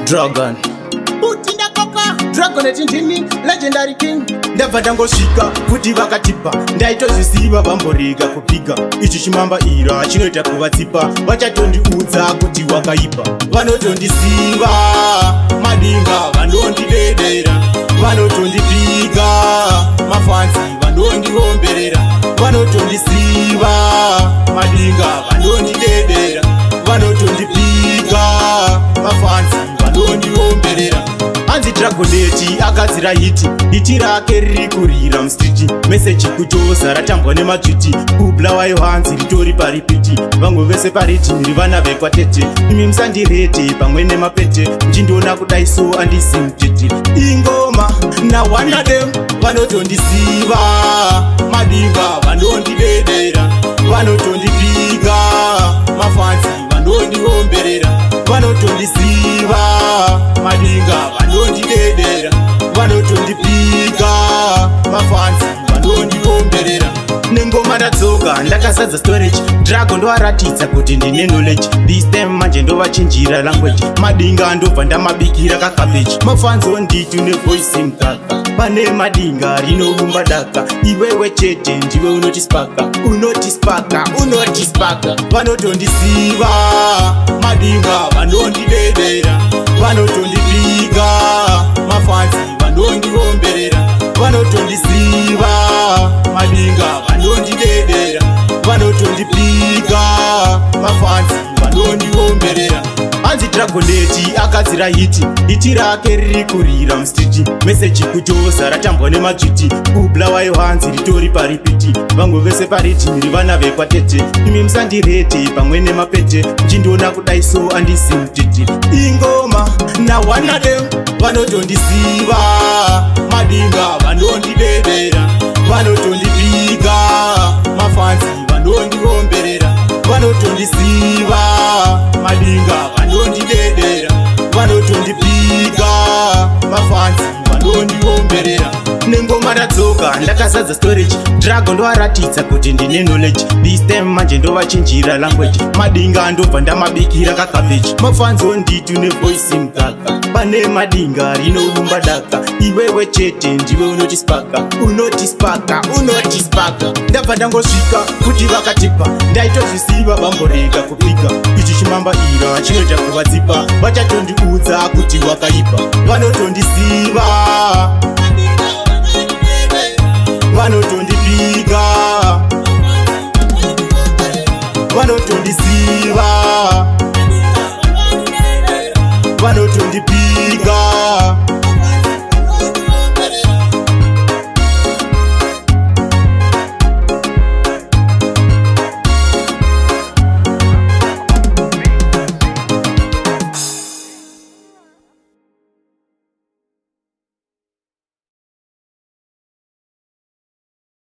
Dragon Utinda koka Dragonet ndini legendary king. Ndabva ndangosvika kuti vakatipa ndaitozvisiva vamboriga kupiga. Ichi chimamba ira chinoita kuvatsipa. Vachatondiudza kuti wakaipa. Vanotondisiva madinga vanondidedera. Vanotondipiga mafanzi vanondihomberera. Vanotondisiva madinga vanondidedera. Vanotondipiga mafanzi vanondihomberera. Anzi Dragonet agadzira hiti rake riri kurira mustiti. Meseji kutosa ratambwa nematsviti. Kubla wayo hanzi ritori paripiti. Vamwe vese paritini vana vekwatete. Imi musandirete pamwe nemapete. Ndindoona kudaiso andisi mutete. Ingoma na one of them. Vanotondisiva madinga vanondidedera. Vanotondipiga mafanzi vanondihomberera. Vanotondisiva madinga vanondidedera. Vanotondipiga mafanzi vanondihomberera. Nengoma ndadzoka ndakazadza storage. Drago ndoaratidza kuti ndine knowledge. This time manje ndovachinjira language. Madinga ndobva ndamabikira kakabeji. Mafanzi onditi nevoice mkaka. Pane madinga rinovumba daka. Iwewe chete ndiwe unotispaka. Unotispaka. Vanotondisiva madinga vanondidedera. Vanotondipiga mafanzi vanondihomberera. Vanotondisiva madinga vanondidedera. Vanotondipiga mafanzi vanondihomberera. Anzi Dragonet agadzira hiti rake riri kurira mustiti. Meseji kutosa ratambwa nematsviti. Kubla wayo hanzi ritori paripiti. Vamwe vese paritini vana vekwatete. Imi musandirete pamwe nemapete. Ndindoona kudaiso andisi mutete. Ingoma na one of them. Vanotondisiva madinga vanondidedera. Vanotondipiga mafanzi vanondihomberera. Vanotondisiva madinga vanondidedera. Vanotondipiga mafanzi vanondihomberera. Nengoma ndadzoka ndakazadza storage. Drago ndoaratidza kuti ndine knowledge. This time manje ndovachinjira language. Madinga ndobva ndamabikira kakabeji. Mafanzi onditi nevoice mkaka. Pane madinga rinovumba daka. Iwewe chete ndiwe unotispaka. Ndabva ndangosvika kuti vakatipa. Ndaitozvisiva vamborega kupiga. Ichi chimamba ira chinoita kuvatsipa. Vachatondiudza kuti wakaipa. Vanotondisiva vanotondipiga. Vanotondisiva